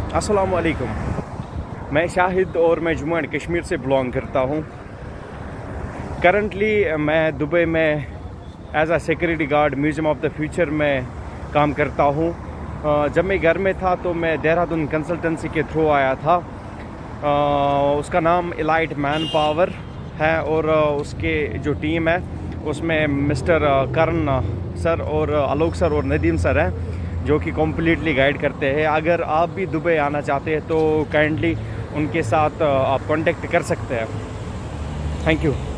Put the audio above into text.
अस्सलाम वालेकुम। मैं शाहिद और मैं जम्मू एंड कश्मीर से बिलोंग करता हूँ। करंटली मैं दुबई में as a security guard museum of the future में काम करता हूँ। जब मैं घर में था तो मैं देहरादून कंसल्टेंसी के थ्रू आया था। उसका नाम एलाइट मैन पावर है और उसके जो टीम है उसमें मिस्टर करण सर और आलोक सर और नदीम सर हैं जो कि कम्प्लीटली गाइड करते हैं। अगर आप भी दुबई आना चाहते हैं तो काइंडली उनके साथ आप कांटेक्ट कर सकते हैं। Thank you.